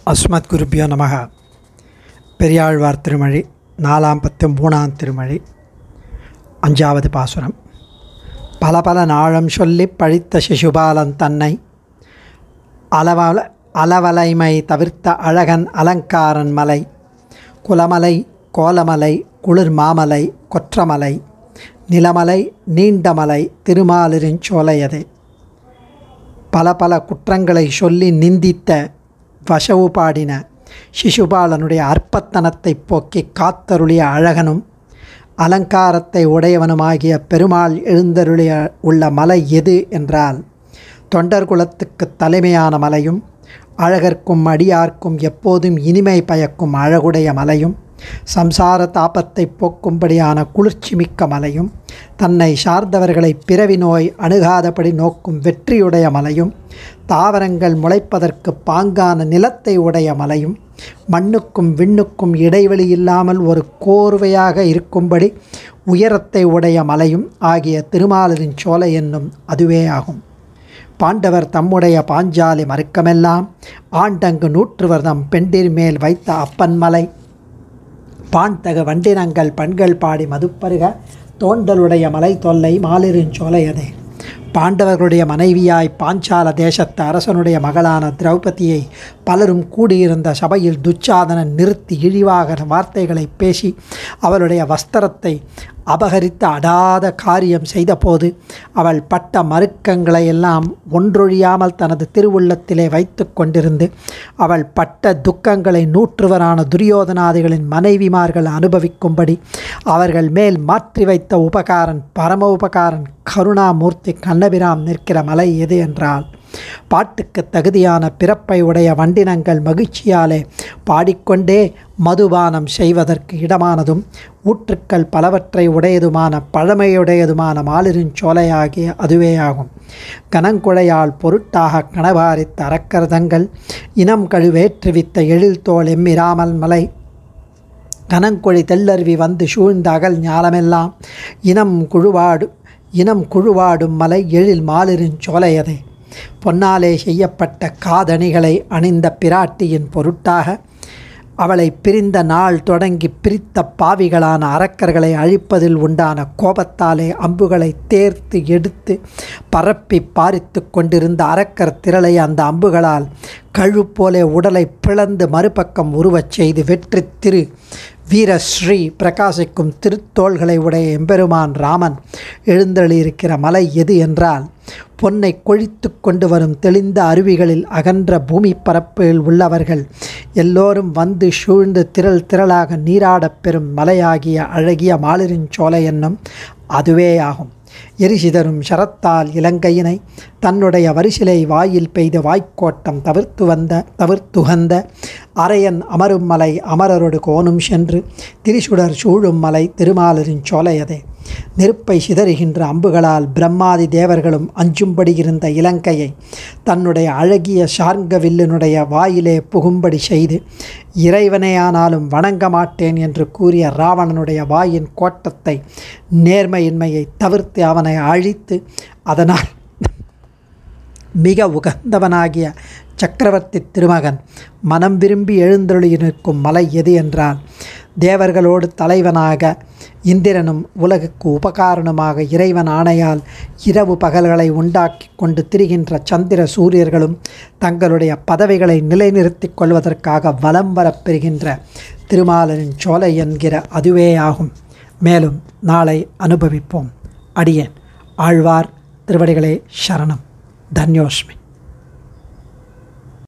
அஸ்மத் குருபியோ நமக. பெரியாழ்வார் திருமொழி 4ஆம் பத்து 3ஆம் திருமொழி 5வது பாசுரம். பல பல நாழம் சொல்லி பழித்த சிசுபாலன் தன்னை அளவலைமை தவிர்த்த அழகன் அலங்காரன் மலை குலமலை கோலமலை குளிர் மாமலை கொற்றமலை நிலமலை நீண்டமலை திருமாலிருஞ்சோலையதே. பல பல குற்றங்களை சொல்லி நிந்தித்த வசவு பாடின சிசுபாலனுடைய அற்பத்தனத்தை போக்கி காத்தருளிய அழகனும் அலங்காரத்தை உடையவனுமாகிய பெருமாள் எழுந்தருளிய உள்ள மலை எது என்றால், தொண்டர் குலத்துக்கு தலைமையான மலையும் அழகர்க்கும் அடியார்க்கும் எப்போதும் இனிமை பயக்கும் அழகுடைய மலையும் சம்சார தாபத்தை போக்கும்படியான குளிர்ச்சிமிக்க மலையும் தன்னை சார்ந்தவர்களை பிறவி நோய் அணுகாதபடி நோக்கும் வெற்றியுடைய மலையும் தாவரங்கள் முளைப்பதற்கு பாங்கான நிலத்தை உடைய மலையும் மண்ணுக்கும் விண்ணுக்கும் இடைவெளி இல்லாமல் ஒரு கோர்வையாக இருக்கும்படி உயரத்தை உடைய மலையும் ஆகிய திருமாலிருஞ்சோலை என்னும் அதுவே ஆகும். பாண்டவர் தம்முடைய பாஞ்சாலி மறுக்கமெல்லாம் ஆண்டங்கு நூற்றுவர் தம் பெண்டிர் மேல் வைத்த அப்பன் மலை பாண்தகு வண்டினங்கள் பண்கள் பாடி மதுப்பருக தோண்டலுடைய மலை தொல்லை மாலிருஞ்சோலையதே. பாண்டவர்களுடைய மனைவியாய் பாஞ்சால தேசத்து அரசனுடைய மகளான திரௌபதியை பலரும் கூடியிருந்த சபையில் துச்சாதனன் நிறுத்தி இழிவாக வார்த்தைகளை பேசி அவளுடைய வஸ்திரத்தை அபகரித்து அடாத காரியம் செய்தபோது அவள் பட்ட மறுக்கங்களை எல்லாம் ஒன்றொழியாமல் தனது திருவுள்ளத்திலே வைத்து கொண்டிருந்து அவள் பட்ட துக்கங்களை நூற்றுவரான துரியோதனாதிகளின் மனைவிமார்கள் அனுபவிக்கும்படி அவர்கள் மேல் மாற்றி வைத்த உபகாரன் பரம உபகாரன் கருணாமூர்த்தி கண்ணபிராம் நிற்கிற மலை எது என்றால், பாட்டுக்கு தகுதியான பிறப்பை உடைய வண்டினங்கள் மகிழ்ச்சியாலே பாடிக்கொண்டே மதுபானம் செய்வதற்கு இடமானதும் ஊற்றுக்கள் பலவற்றை உடையதுமான பழமையுடையதுமான மாலிருஞ்சோலையாகிய அதுவே ஆகும். கனங்குழையால் பொருட்டாக கணவாரித்த அரக்கர்தங்கள் இனம் கழுவேற்றுவித்த எழில்தோள் எம்மிராமல் மலை கனங்கொழி தெல்லருவி வந்து சூழ்ந்த அகல் ஞாலமெல்லாம் இனம் குழுவாடும் மலை எழில் மாலிருஞ்சோலையதே. பொன்னாலே செய்யப்பட்ட காதணிகளை அணிந்த பிராட்டியின் பொருட்டாக அவளை பிரிந்த நாள் தொடங்கி பிரித்த பாவிகளான அரக்கர்களை அழிப்பதில் உண்டான கோபத்தாலே அம்புகளை தேர்த்து எடுத்து பரப்பி பாரித்து கொண்டிருந்த அரக்கர் திரளை அந்த அம்புகளால் கழுப்போலே உடலை பிளந்து மறுபக்கம் உருவச் செய்து வெற்றி திரு வீரஸ்ரீ பிரகாசிக்கும் திருத்தோள்களை உடைய எம்பெருமான் ராமன் எழுந்தளியிருக்கிற மலை எது என்றால், பொன்னை கொழித்து கொண்டு வரும் தெளிந்த அருவிகளில் அகன்ற பூமி பரப்பில் உள்ளவர்கள் எல்லோரும் வந்து சூழ்ந்து திரள் திரளாக நீராடப் பெறும் மலையாகிய அழகிய மாலிருஞ்சோலை என்னும் அதுவே ஆகும். எரிசிதரும் சரத்தால் இலங்கையினை தன்னுடைய வரிசிலை வாயில் பெய்த வாய்க்கோட்டம் தவிர்த்துகந்த அரையன் அமரும் மலை அமரரோடு கோணும் சென்று திரிசுடர் சூழும் மலை திருமாலிருஞ்சோலையதே. நெருப்பை சிதறுகின்ற அம்புகளால் பிரம்மாதி தேவர்களும் அஞ்சும்படி இருந்த இலங்கையை தன்னுடைய அழகிய சார்ங்க வில்லினுடைய வாயிலே புகும்படி செய்து இறைவனையானாலும் வணங்க மாட்டேன் என்று கூறிய ராவணனுடைய வாயின் கோட்டத்தை நேர்மையின்மையை தவிர்த்து அவனை அழித்து அதனால் மிக உகந்தவனாகிய சக்கரவர்த்தி திருமகன் மனம் விரும்பி எழுந்தருளி நிற்கும் மலை எது என்றால், தேவர்களோடு தலைவனாக இந்திரனும் உலகுக்கு உபகாரணமாக இறைவன் ஆணையால் இரவு பகல்களை உண்டாக்கி கொண்டு திரிகின்ற சந்திர சூரியர்களும் தங்களுடைய பதவிகளை நிலைநிறுத்திக் கொள்வதற்காக வலம் வரப்பெறுகின்ற திருமாலிருஞ்சோலை என்கிற அதுவே ஆகும். மேலும் நாளை அனுபவிப்போம். அடியேன் ஆழ்வார் திருவடிகளே சரணம். தன்யோஸ்மி.